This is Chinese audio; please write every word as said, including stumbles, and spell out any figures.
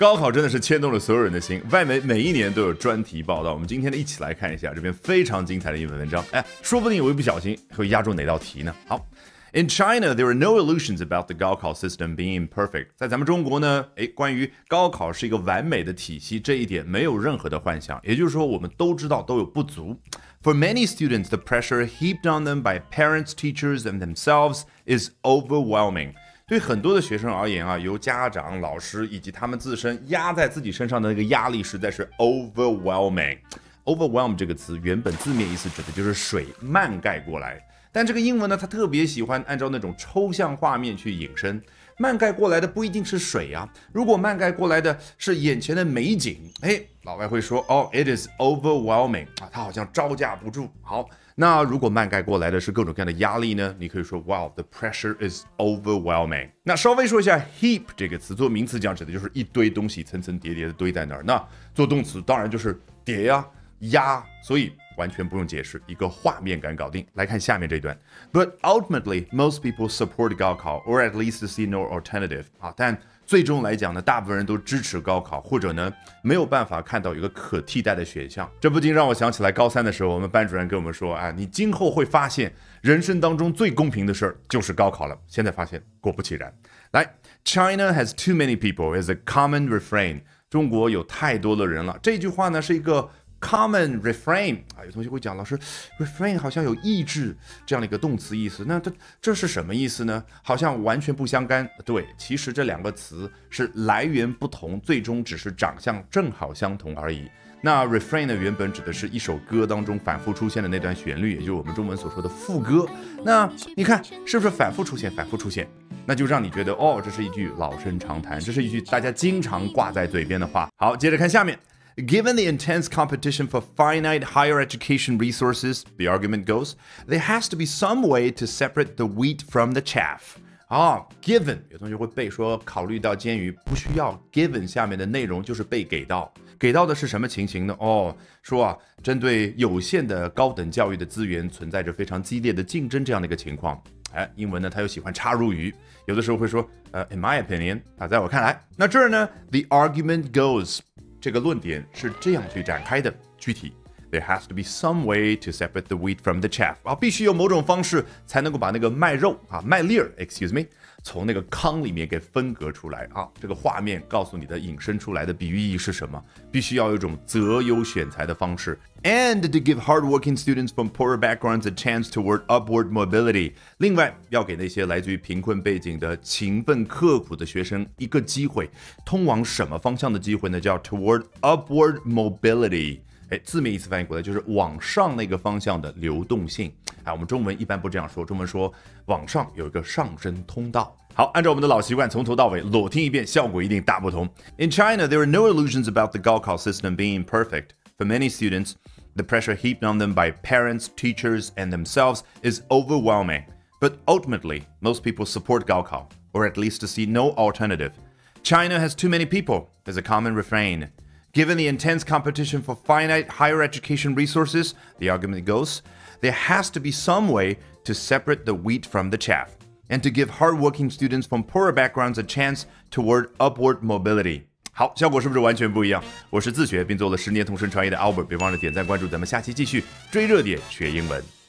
高考真的是牵动了所有人的心，外媒每一年都有专题报道。我们今天呢，一起来看一下这篇非常精彩的英文文章。哎，说不定我一不小心会压中哪道题呢？好。In China, there are no illusions about the 高考 system being perfect. 在咱们中国呢，诶，关于高考是一个完美的体系，这一点没有任何的幻想。也就是说，我们都知道都有不足。For many students, the pressure heaped on them by parents, teachers, and themselves is overwhelming. 对很多的学生而言啊，由家长、老师以及他们自身压在自己身上的那个压力，实在是 overwhelming。overwhelm 这个词原本字面意思指的就是水漫盖过来。但这个英文呢，它特别喜欢按照那种抽象画面去引申，漫盖过来的不一定是水啊，如果漫盖过来的是眼前的美景，哎，老外会说哦 ，it is overwhelming 啊，它好像招架不住。好，那如果漫盖过来的是各种各样的压力呢，你可以说 wow the pressure is overwhelming。那稍微说一下 heap 这个词，做名词讲指的就是一堆东西层层叠叠的堆在那儿，那做动词当然就是叠呀、压，所以完全不用解释，一个画面感搞定。来看下面这段 ，But ultimately, most people support 高考 or at least see no alternative 啊，但最终来讲呢，大部分人都支持高考，或者呢没有办法看到一个可替代的选项。这不禁让我想起来高三的时候，我们班主任跟我们说啊，你今后会发现人生当中最公平的事儿就是高考了。现在发现果不其然。来 ，China has too many people is a common refrain。中国有太多的人了。这句话呢是一个common refrain 啊，有同学会讲，老师 refrain 好像有抑制这样的一个动词意思，那这这是什么意思呢？好像完全不相干。对，其实这两个词是来源不同，最终只是长相正好相同而已。那 refrain 呢，原本指的是一首歌当中反复出现的那段旋律，也就是我们中文所说的副歌。那你看是不是反复出现，反复出现？那就让你觉得哦，这是一句老生常谈，这是一句大家经常挂在嘴边的话。好，接着看下面。Given the intense competition for finite higher education resources, the argument goes, there has to be some way to separate the wheat from the chaff. 啊 ，given 有同学会背说，考虑到监于不需要 given 下面的内容就是被给到，给到的是什么情形呢？哦，说啊，针对有限的高等教育的资源存在着非常激烈的竞争这样的一个情况。哎，英文呢，它又喜欢插入语，有的时候会说，呃 ，in my opinion 啊，在我看来，那这儿呢 ，the argument goes。这个论点是这样去展开的，具体 There has to be some way to separate the wheat from the chaff 啊，必须有某种方式才能够把那个麦肉啊麦粒儿 ，excuse me， 从那个糠里面给分隔出来啊。这个画面告诉你的引申出来的比喻意义是什么？必须要有一种择优选材的方式 ，and to give hardworking students from poorer backgrounds a chance toward upward mobility。另外，要给那些来自于贫困背景的勤奋刻苦的学生一个机会，通往什么方向的机会呢？叫 toward upward mobility。哎，字面意思翻译过来就是往上那个方向的流动性。哎，我们中文一般不这样说，中文说往上有一个上升通道。好，按照我们的老习惯，从头到尾裸听一遍，效果一定大不同。In China, there are no illusions about the 高考 system being perfect. For many students, the pressure heaped on them by parents, teachers, and themselves is overwhelming. But ultimately, most people support 高考 or at least to see no alternative. China has too many people is a common refrain.Given the intense competition for finite higher education resources, the argument goes, there has to be some way to separate the wheat from the chaff, and to give hardworking students from poorer backgrounds a chance toward upward mobility. 好，效果是不是完全不一样？我是自学并做了十年同声传译的 Albert， 别忘了点赞关注，咱们下期继续追热点学英文。